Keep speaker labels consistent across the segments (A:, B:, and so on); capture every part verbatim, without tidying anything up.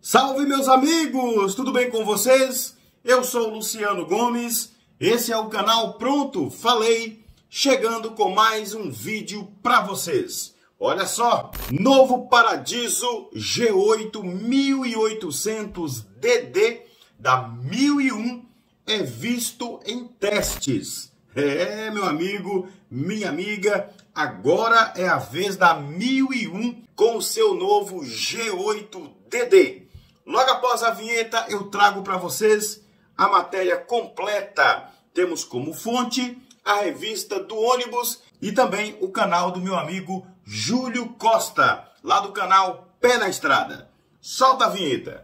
A: Salve, meus amigos! Tudo bem com vocês? Eu sou o Luciano Gomes, esse é o canal Pronto Falei, chegando com mais um vídeo para vocês. Olha só, novo Paradiso G oito mil e oitocentos D D da mil e um é visto em testes. É, meu amigo, minha amiga, agora é a vez da mil e um com o seu novo G oito D D. Logo após a vinheta eu trago para vocês a matéria completa. Temos como fonte a revista do ônibus e também o canal do meu amigo Júlio Costa, lá do canal Pé na Estrada. Solta a vinheta.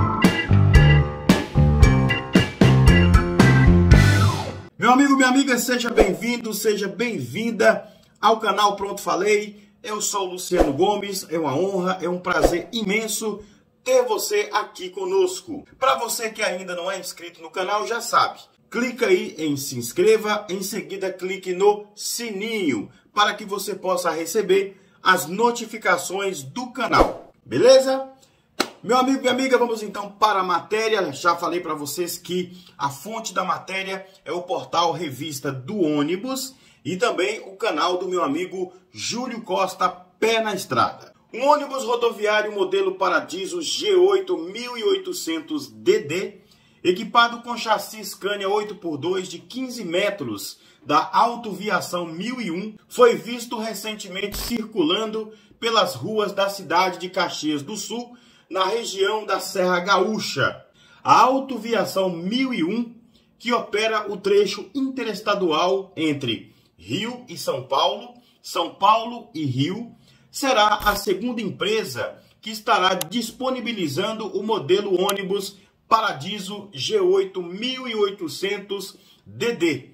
A: Meu amigo, minha amiga, seja bem-vindo, seja bem-vinda ao canal Pronto Falei. Eu sou o Luciano Gomes, é uma honra, é um prazer imenso ter você aqui conosco. Para você que ainda não é inscrito no canal, já sabe, clica aí em se inscreva, em seguida clique no sininho para que você possa receber as notificações do canal, beleza? Meu amigo e minha amiga, vamos então para a matéria. Já falei para vocês que a fonte da matéria é o portal Revista do Ônibus e também o canal do meu amigo Júlio Costa, Pé na Estrada. Um ônibus rodoviário modelo Paradiso G oito mil e oitocentos D D, equipado com chassi Scania oito por dois de quinze metros da Autoviação mil e um, foi visto recentemente circulando pelas ruas da cidade de Caxias do Sul, na região da Serra Gaúcha. A Autoviação mil e um, que opera o trecho interestadual entre Rio e São Paulo, São Paulo e Rio, será a segunda empresa que estará disponibilizando o modelo ônibus Paradiso G oito mil e oitocentos D D.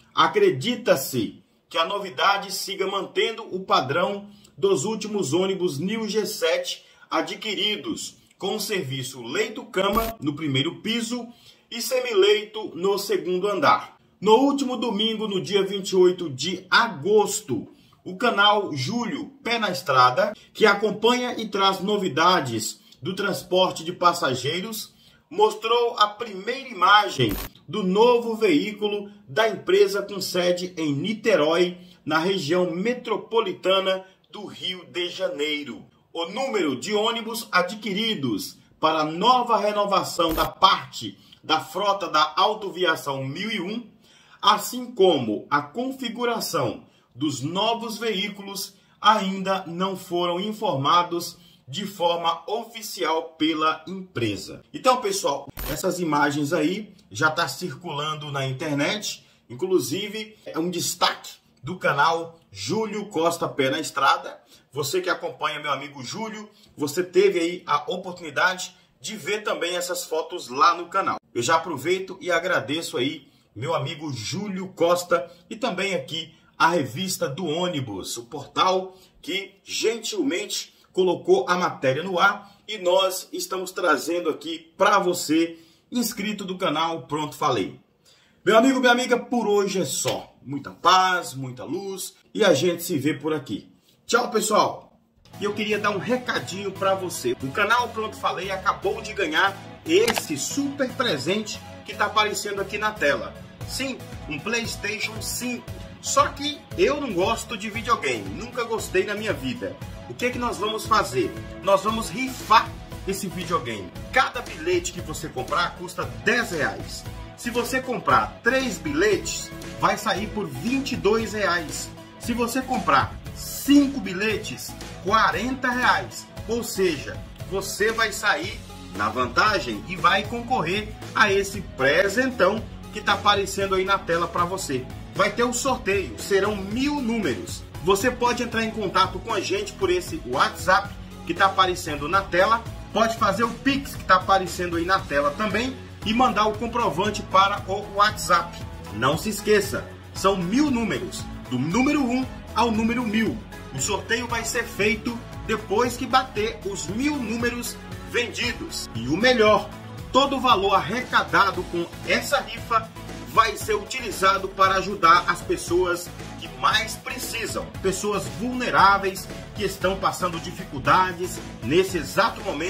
A: Acredita-se que a novidade siga mantendo o padrão dos últimos ônibus New G sete adquiridos, com o serviço leito-cama no primeiro piso e semileito no segundo andar. No último domingo, no dia vinte e oito de agosto, o canal Júlio Pé na Estrada, que acompanha e traz novidades do transporte de passageiros, mostrou a primeira imagem do novo veículo da empresa com sede em Niterói, na região metropolitana do Rio de Janeiro. O número de ônibus adquiridos para a nova renovação da parte da frota da Autoviação mil e um, assim como a configuração dos novos veículos, ainda não foram informados de forma oficial pela empresa. Então, pessoal, essas imagens aí já está circulando na internet, inclusive é um destaque do canal Júlio Costa Pé na Estrada. Você que acompanha meu amigo Júlio, você teve aí a oportunidade de ver também essas fotos lá no canal. Eu já aproveito e agradeço aí meu amigo Júlio Costa e também aqui a revista do ônibus, o portal que gentilmente colocou a matéria no ar e nós estamos trazendo aqui para você, inscrito do canal Pronto Falei. Meu amigo, minha amiga, por hoje é só. Muita paz, muita luz e a gente se vê por aqui. Tchau, pessoal! E eu queria dar um recadinho para você. O canal Pronto Falei acabou de ganhar esse super presente que está aparecendo aqui na tela. Sim, um PlayStation cinco. Só que eu não gosto de videogame, nunca gostei na minha vida. O que é que nós vamos fazer? Nós vamos rifar esse videogame. Cada bilhete que você comprar custa dez reais. Se você comprar três bilhetes, vai sair por vinte e dois reais. Se você comprar cinco bilhetes, quarenta reais. Ou seja, você vai sair na vantagem e vai concorrer a esse presentão que está aparecendo aí na tela para você. Vai ter um sorteio, serão mil números. Você pode entrar em contato com a gente por esse WhatsApp que está aparecendo na tela. Pode fazer o Pix que está aparecendo aí na tela também e mandar o comprovante para o WhatsApp. Não se esqueça, são mil números, do número um ao número mil. O sorteio vai ser feito depois que bater os mil números vendidos. E o melhor, todo o valor arrecadado com essa rifa vai ser utilizado para ajudar as pessoas que mais precisam, pessoas vulneráveis que estão passando dificuldades nesse exato momento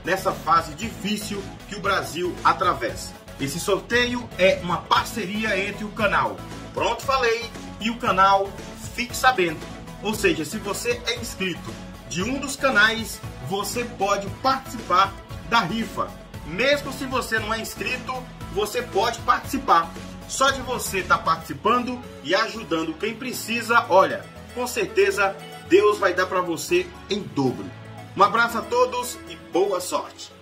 A: nessa fase difícil que o Brasil atravessa. Esse sorteio é uma parceria entre o canal Pronto Falei e o canal Fique Sabendo. Ou seja, se você é inscrito de um dos canais, você pode participar da rifa. Mesmo se você não é inscrito, você pode participar. Só de você estar participando e ajudando quem precisa, olha, com certeza Deus vai dar para você em dobro. Um abraço a todos e boa sorte!